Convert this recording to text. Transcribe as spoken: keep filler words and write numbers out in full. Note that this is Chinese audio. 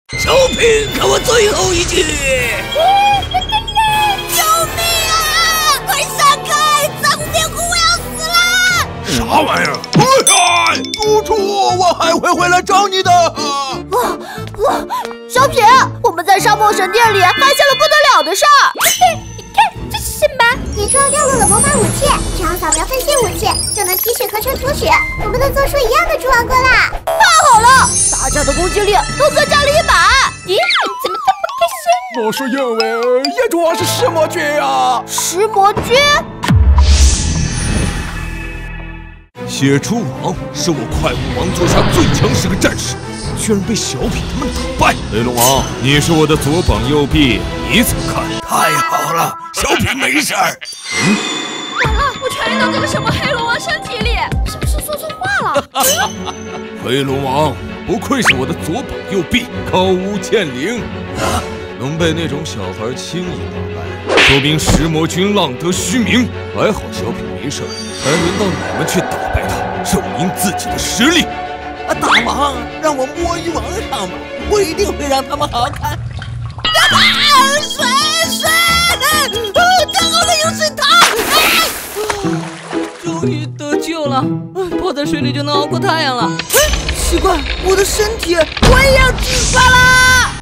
小品，看我最后一击！ 救命啊！快闪开！脏面虎，我要死了！ 啥玩意儿？哎，督促我还会回来找你的。 哇哇！小品，我们在沙漠神殿里发现了不得了的事儿。你看，这是什么？ 野猪掉落了魔法武器，只要扫描分析武器，就能提取合成图纸。我们能做出一样的猪王冠啦！ 太好了，大家的攻击力都增加了一百。咦，怎么这么开心？ 那是因为野猪是石魔君呀！ 石魔君。 血蛛王是我快武王座下最强势的战士，居然被小痞他们打败。黑龙王，你是我的左膀右臂，你怎么看？太好了，小痞没事儿。 嗯，完了，我传染到这个什么黑龙王身体里，是不是说错话了？ 黑龙王不愧是我的左膀右臂，高屋建瓴啊！能被那种小孩轻易打败，说明石魔君浪得虚名。还好小痞没事，还轮到你们去打败他，证明自己的实力。 啊，大王，让我摸鱼王上吧，我一定会让他们好看。 啊！水水！啊！太好了，有水塘！ 终于得救了，泡在水里就能熬过太阳了。哎，奇怪，我的身体我也要蒸发啦！